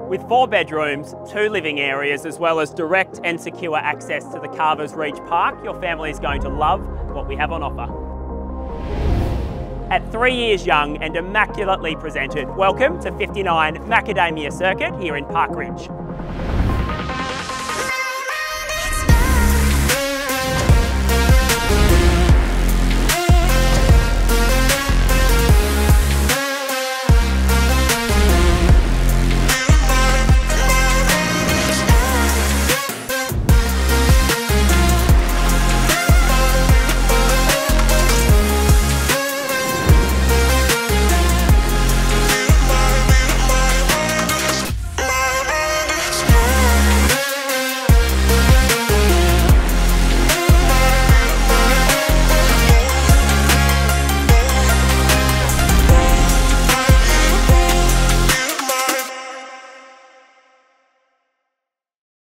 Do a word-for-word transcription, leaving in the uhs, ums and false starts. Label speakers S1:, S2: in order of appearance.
S1: With four bedrooms, two living areas, as well as direct and secure access to the Carver's Reach Park, your family is going to love what we have on offer. At three years young and immaculately presented, welcome to fifty-nine Macadamia Circuit here in Park Ridge.